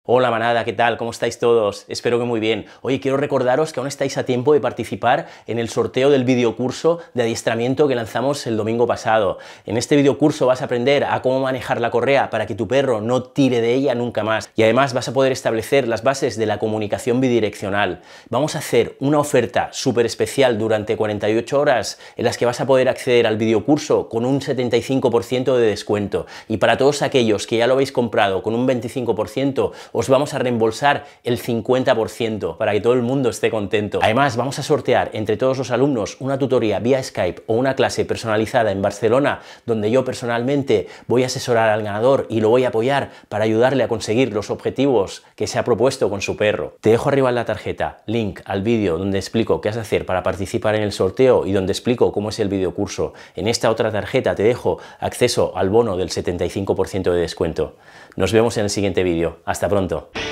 Hola manada, ¿qué tal? ¿Cómo estáis todos? Espero que muy bien. Oye, quiero recordaros que aún estáis a tiempo de participar en el sorteo del videocurso de adiestramiento que lanzamos el domingo pasado. En este videocurso vas a aprender a cómo manejar la correa para que tu perro no tire de ella nunca más. Y además vas a poder establecer las bases de la comunicación bidireccional. Vamos a hacer una oferta súper especial durante 48 horas en las que vas a poder acceder al videocurso con un 75% de descuento. Y para todos aquellos que ya lo habéis comprado con un 25%, os vamos a reembolsar el 50% para que todo el mundo esté contento. Además, vamos a sortear entre todos los alumnos una tutoría vía Skype o una clase personalizada en Barcelona, donde yo personalmente voy a asesorar al ganador y lo voy a apoyar para ayudarle a conseguir los objetivos que se ha propuesto con su perro. Te dejo arriba en la tarjeta link al vídeo donde explico qué has de hacer para participar en el sorteo y donde explico cómo es el videocurso. En esta otra tarjeta te dejo acceso al bono del 75% de descuento. Nos vemos en el siguiente vídeo. Hasta pronto.